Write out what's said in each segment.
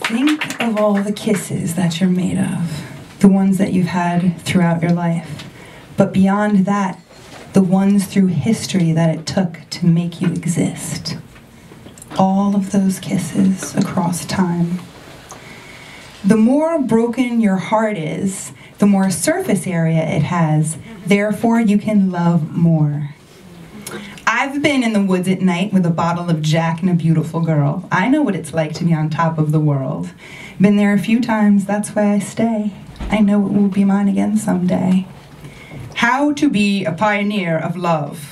Think of all the kisses that you're made of, the ones that you've had throughout your life. But beyond that, the ones through history that it took to make you exist. All of those kisses across time. The more broken your heart is, the more surface area it has. Therefore, you can love more. I've been in the woods at night with a bottle of Jack and a beautiful girl. I know what it's like to be on top of the world. Been there a few times, that's why I stay. I know it will be mine again someday. How to be a pioneer of love.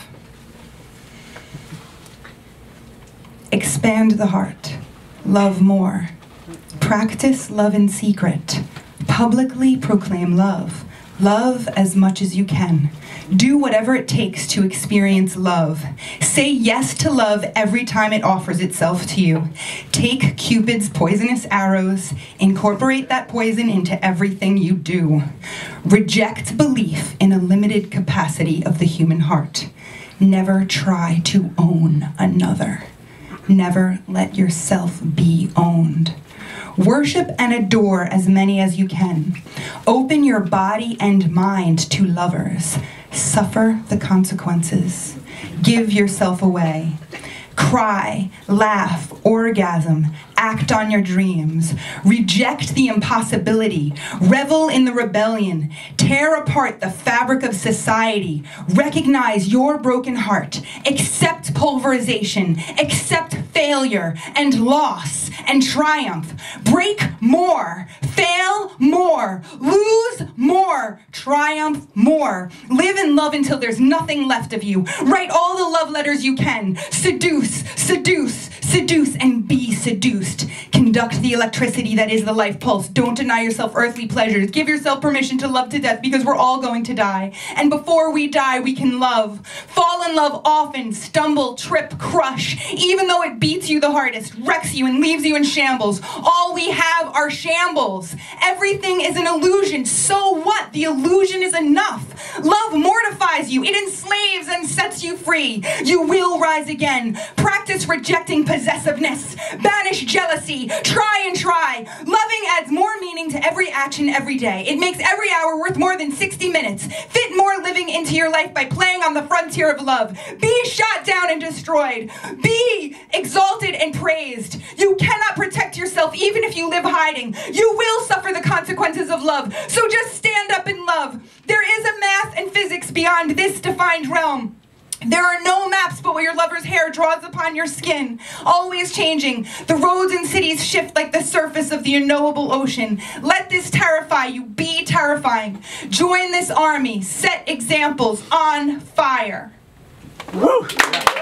Expand the heart. Love more. Practice love in secret. Publicly proclaim love. Love as much as you can. Do whatever it takes to experience love. Say yes to love every time it offers itself to you. Take Cupid's poisonous arrows. Incorporate that poison into everything you do. Reject belief in a limited capacity of the human heart. Never try to own another. Never let yourself be owned. Worship and adore as many as you can. Open your body and mind to lovers. Suffer the consequences. Give yourself away. Cry, laugh, orgasm, act on your dreams. Reject the impossibility. Revel in the rebellion. Tear apart the fabric of society. Recognize your broken heart. Accept pulverization. Accept failure and loss and triumph. Break more. Fail more. Lose more. Triumph more. Live in love until there's nothing left of you. Write all the love letters you can. Seduce, seduce, seduce, and be seduced. Conduct the electricity that is the life pulse. Don't deny yourself earthly pleasures. Give yourself permission to love to death because we're all going to die. And before we die, we can love. Fall in love often, stumble, trip, crush. Even though it beats you the hardest, wrecks you, and leaves you in shambles. All we have are shambles. Everything is an illusion. So what? The illusion is enough. Love mortifies you. It enslaves and sets you free. You will rise again. Practice rejecting possessiveness. Banish jealousy. Try and try. Loving adds more meaning to every action every day. It makes every hour worth more than 60 minutes. Fit more living into your life by playing on the frontier of love. Be shot down and destroyed. Be exalted and praised. You cannot protect yourself even if you live hiding. You will suffer the consequences of love. So just stand up in love. There is a math and physics beyond this defined realm. There are no maps but what your lover's hair draws upon your skin, always changing. The roads and cities shift like the surface of the unknowable ocean. Let this terrify you. Be terrifying. Join this army. Set examples on fire. Woo!